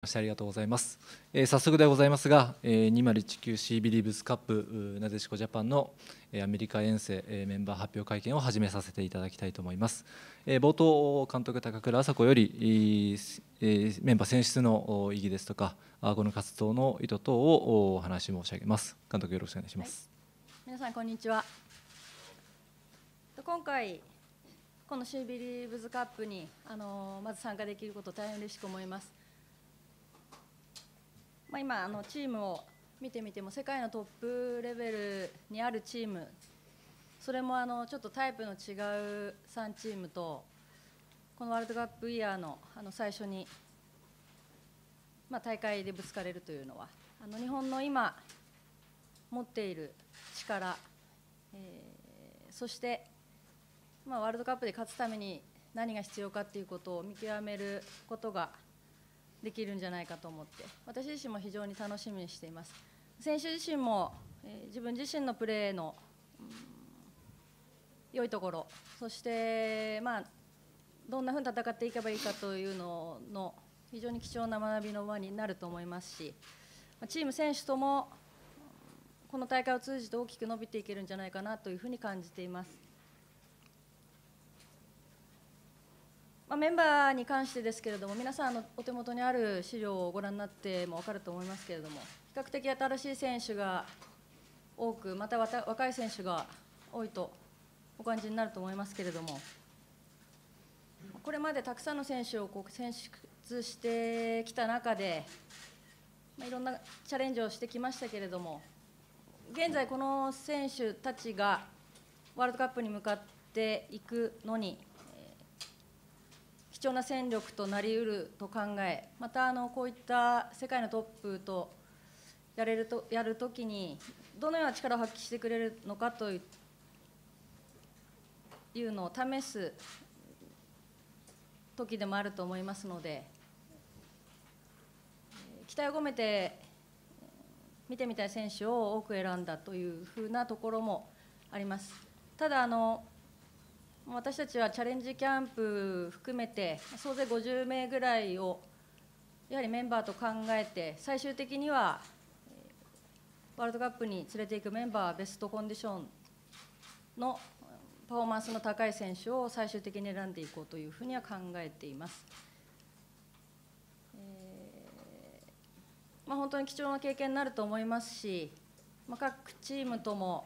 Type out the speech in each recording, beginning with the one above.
してありがとうございます。早速ではございますが、2019シービリーブスカップなでしこジャパンのアメリカ遠征メンバー発表会見を始めさせていただきたいと思います。冒頭、監督高倉麻子よりメンバー選出の意義ですとか、この活動の意図等をお話し申し上げます。監督、よろしくお願いします。 はい、皆さんこんにちは。今回このシービリーブズカップにまず参加できることを大変嬉しく思います。今チームを見てみても世界のトップレベルにあるチーム、それもちょっとタイプの違う3チームとこのワールドカップイヤーの最初に大会でぶつかれるというのは日本の今持っている力、そしてワールドカップで勝つために何が必要かということを見極めることができるんじゃないかと思って、私自身も非常に楽しみにしています。選手自身も自分自身のプレーの良いところ、そしてどんなふうに戦っていけばいいかというのの非常に貴重な学びの場になると思いますし、チーム選手ともこの大会を通じて大きく伸びていけるんじゃないかなというふうに感じています。メンバーに関してですけれども、皆さんお手元にある資料をご覧になっても分かると思いますけれども、比較的新しい選手が多く、また若い選手が多いとお感じになると思いますけれども、これまでたくさんの選手を選出してきた中で、いろんなチャレンジをしてきましたけれども、現在この選手たちがワールドカップに向かっていくのに貴重な戦力となりうると考え、またこういった世界のトップとやるときにどのような力を発揮してくれるのかというのを試す時でもあると思いますので、期待を込めて見てみたい選手を多く選んだというふうなところもあります。ただ私たちはチャレンジキャンプ含めて総勢50名ぐらいをやはりメンバーと考えて、最終的にはワールドカップに連れていくメンバーはベストコンディションのパフォーマンスの高い選手を最終的に選んでいこうというふうには考えています。本当に貴重な経験になると思いますし、各チームとも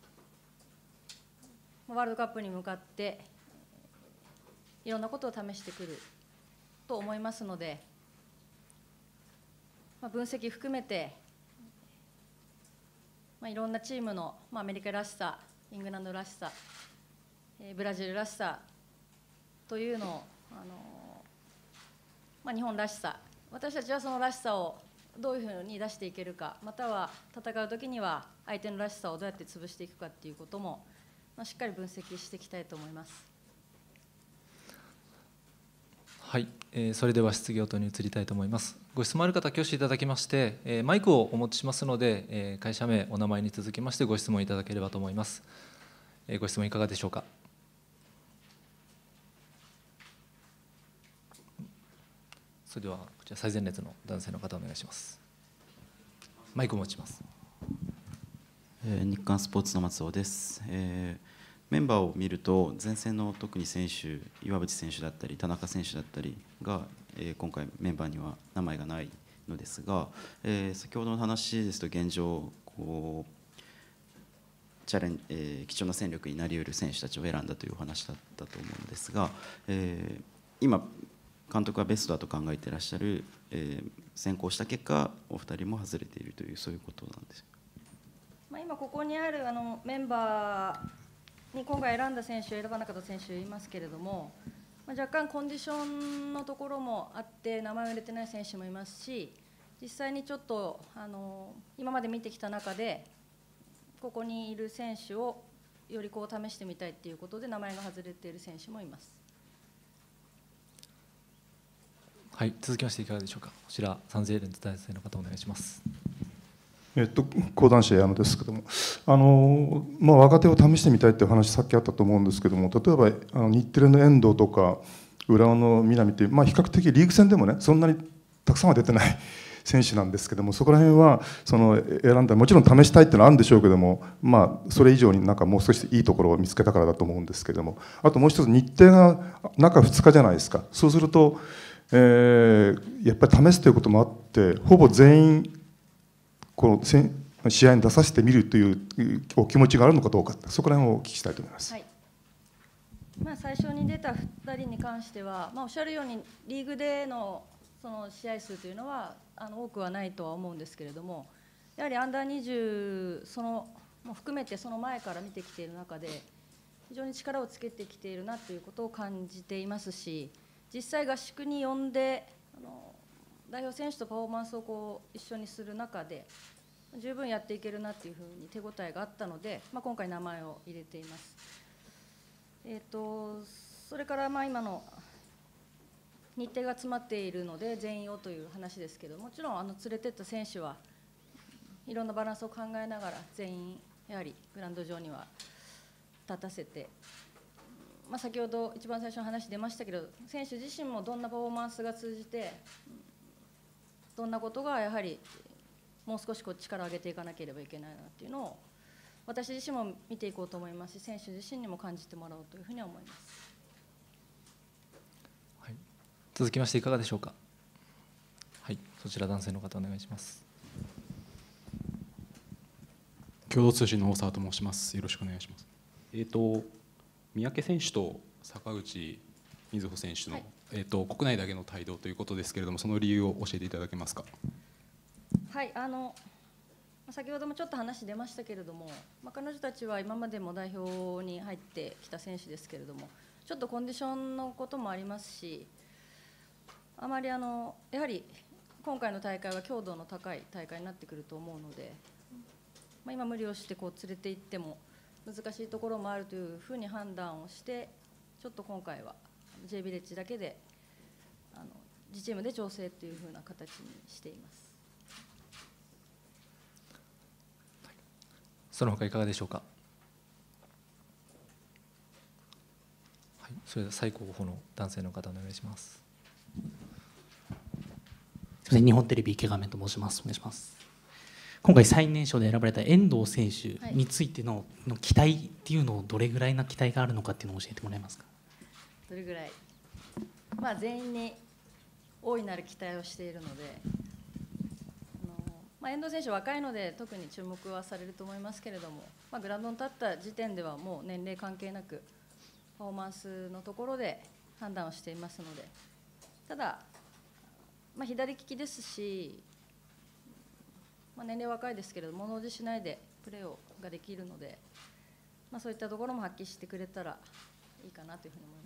ワールドカップに向かっていろんなことを試してくると思いますので、分析含めていろんなチームのアメリカらしさ、イングランドらしさ、ブラジルらしさというのを日本らしさ、私たちはそのらしさをどういうふうに出していけるか、または戦うときには相手のらしさをどうやって潰していくかということもしっかり分析していきたいと思います。 はい、それでは質疑応答に移りたいと思います。ご質問ある方、挙手いただきまして、マイクをお持ちしますので、会社名、お名前に続きましてご質問いただければと思います。ご質問いかがでしょうか。それではこちら最前列の男性の方お願いします。マイクをお持ちします。 日刊スポーツの松尾です。メンバーを見ると前線の特に選手、岩渕選手だったり田中選手だったりが、今回メンバーには名前がないのですが、先ほどの話ですと現状貴重な戦力になりうる選手たちを選んだというお話だったと思うのですが、今監督はベストだと考えていらっしゃる、選考した結果お二人も外れているというそういうことなんです。 今ここにあるメンバーに今回選んだ選手、選ばなかった選手いますけれども、若干コンディションのところもあって名前を入れてない選手もいますし、実際にちょっと今まで見てきた中でここにいる選手をより試してみたいということで名前が外れている選手もいます。 はい、続きましていかがでしょうか。こちらサンゼーレンズ大生の方お願いします。 講談師矢野ですけども、若手を試してみたいという話さっきあったと思うんですけども、例えば日テレの遠藤とか浦和の南っていう、比較的リーグ戦でもねそんなにたくさんは出てない選手なんですけども、そこら辺はその選んだ、もちろん試したいっていうのはあるんでしょうけども、それ以上になんかもう少しいいところを見つけたからだと思うんですけども、あともう一つ日程が中2日じゃないですか。そうすると、やっぱり試すということもあってほぼ全員この試合に出させてみるというお気持ちがあるのかどうか、そこら辺をお聞きしたいと思います。 はい、最初に出た2人に関しては、おっしゃるようにリーグでのその試合数というのは多くはないとは思うんですけれども、やはりアンダー20そのも含めてその前から見てきている中で非常に力をつけてきているなということを感じていますし、実際合宿に呼んで代表選手とパフォーマンスを一緒にする中で十分やっていけるなというふうに手応えがあったので、今回名前を入れています。それから今の日程が詰まっているので全員をという話ですけど、もちろん連れてった選手はいろんなバランスを考えながら全員やはりグラウンド上には立たせて、先ほど一番最初の話出ましたけど、選手自身もどんなパフォーマンスが通じてどんなことがやはりもう少し力を上げていかなければいけないなっていうのを私自身も見ていこうと思いますし、選手自身にも感じてもらおうというふうに思います。 はい、続きましていかがでしょうか。はい、そちら男性の方お願いします。 共同通信の大沢と申します。よろしくお願いします。三宅選手と坂口瑞穂選手の、国内だけの帯同ということですけれども、その理由を教えていただけますか。 はい、先ほどもちょっと話出ましたけれども、彼女たちは今までも代表に入ってきた選手ですけれども、ちょっとコンディションのこともありますし、あまりやはり今回の大会は強度の高い大会になってくると思うので、今無理をして連れて行っても難しいところもあるというふうに判断をして、ちょっと今回は J ヴィレッジだけで自チームで調整というふうな形にしています。 その他いかがでしょうか。はい、それでは最後方の男性の方お願いします。 日本テレビ池上と申します。お願いします。今回最年少で選ばれた遠藤選手についての期待っていうのをどれぐらいな期待があるのかっていうのを教えてもらえますか。 どれぐらい、全員に大いなる期待をしているので、遠藤選手若いので特に注目はされると思いますけれども、グラウンドに立った時点ではもう年齢関係なくパフォーマンスのところで判断をしていますので、ただ、左利きですし、年齢若いですけれども物おじしないでプレーができるので、そういったところも発揮してくれたらいいかなというふうに思います。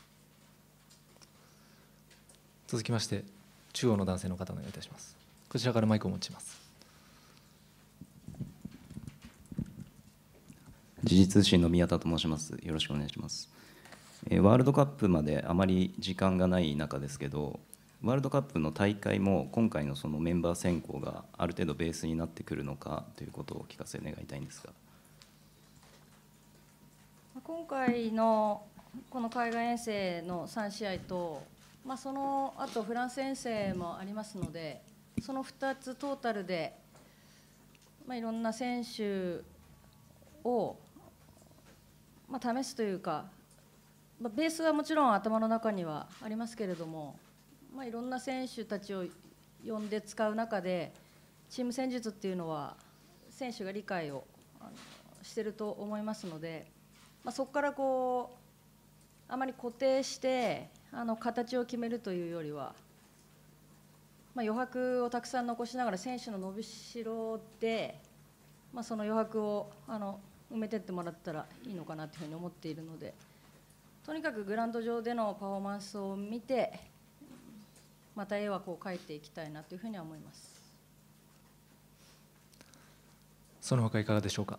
続きまして中央の男性の方お願いいたします。こちらからマイクを持ちます。 時事通信の宮田と申します。よろしくお願いします。ワールドカップまであまり時間がない中ですけど、ワールドカップの大会も今回のそのメンバー選考がある程度ベースになってくるのかということをお聞かせ願いたいんですが。 今回のこの海外遠征の3試合と、その後フランス遠征もありますので、その2つトータルで、いろんな選手を、試すというか、ベースはもちろん頭の中にはありますけれども、いろんな選手たちを呼んで使う中でチーム戦術っていうのは選手が理解をしていると思いますので、そこからあまり固定して形を決めるというよりは、余白をたくさん残しながら選手の伸びしろで、その余白を埋めていってもらったらいいのかなというふうに思っているので、とにかくグラウンド上でのパフォーマンスを見てまた絵は描いていきたいなというふうには思います。 その他いかがでしょうか。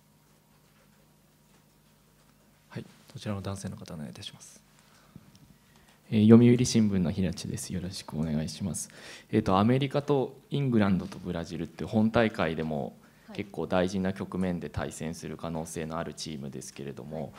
はい、こちらの男性の方お願いいたします。 読売新聞の平地です。よろしくお願いします。アメリカとイングランドとブラジルって本大会でも結構大事な局面で対戦する可能性のあるチームですけれども、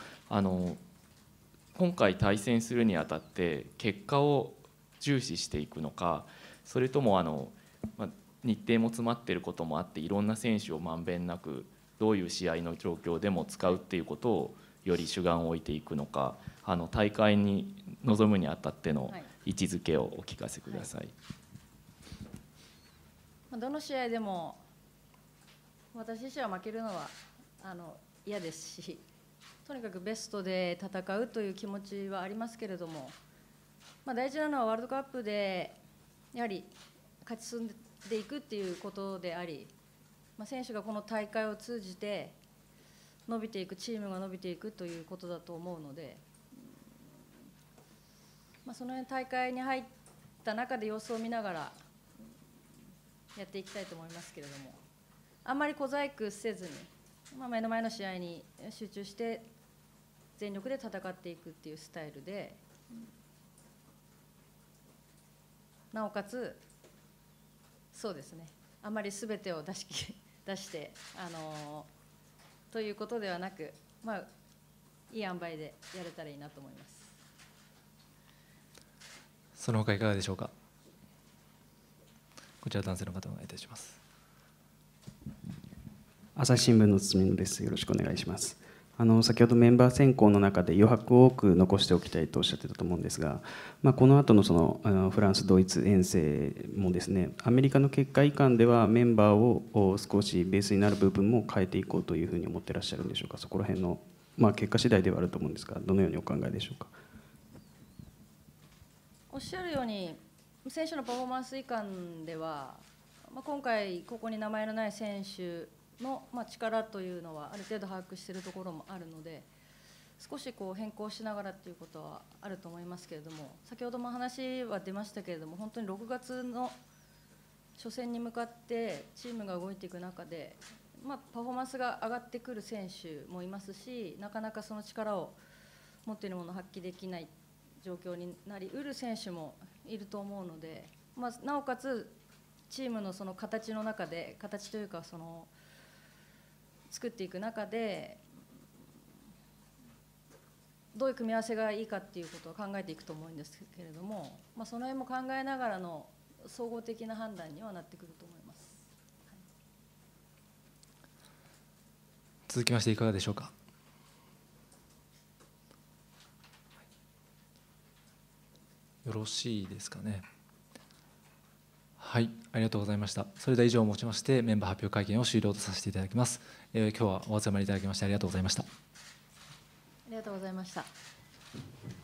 今回対戦するにあたって結果を重視していくのか、 それとも日程も詰まっていることもあっていろんな選手をまんべんなくどういう試合の状況でも使うっていうことをより主眼を置いていくのか、大会に臨むにあたっての位置づけをお聞かせください。 どの試合でも私自身は負けるのは嫌ですし、とにかくベストで戦うという気持ちはありますけれども、大事なのはワールドカップでやはり勝ち進んでいくっていうことであり、選手がこの大会を通じて伸びていく、チームが伸びていくということだと思うので、その辺大会に入った中で様子を見ながらやっていきたいと思いますけれども、あんまり小細工せずに、目の前の試合に集中して全力で戦っていくっていうスタイルで、なおかつそうですね、あんまり全てを出してということではなく、いい塩梅でやれたらいいなと思います。 その他いかがでしょうか。こちら男性の方お願いいたします。 朝日新聞の堤野です。よろしくお願いします。先ほどメンバー選考の中で余白を多く残しておきたいとおっしゃってたと思うんですが、この後のフランス、ドイツ遠征もですね、アメリカの結果以下ではメンバーを少しベースになる部分も変えていこうというふうに思ってらっしゃるんでしょうか。そこら辺の、結果次第ではあると思うんですが、どのようにお考えでしょうか。 おっしゃるように選手のパフォーマンス以下では、今回ここに名前のない選手の力というのはある程度把握しているところもあるので、少し変更しながらということはあると思いますけれども、先ほども話は出ましたけれども、本当に6月の初戦に向かってチームが動いていく中で、パフォーマンスが上がってくる選手もいますし、なかなかその力を持っているものを発揮できない状況になりうる選手もいると思うので、なおかつチームのその形の中で、形というか作っていく中でどういう組み合わせがいいかっていうことを考えていくと思うんですけれども、その辺も考えながらの総合的な判断にはなってくると思います。 続きましていかがでしょうか。よろしいですかね。はい、ありがとうございました。それでは以上をもちましてメンバー発表会見を終了とさせていただきます。今日はお集まりいただきましてありがとうございました。 ありがとうございました。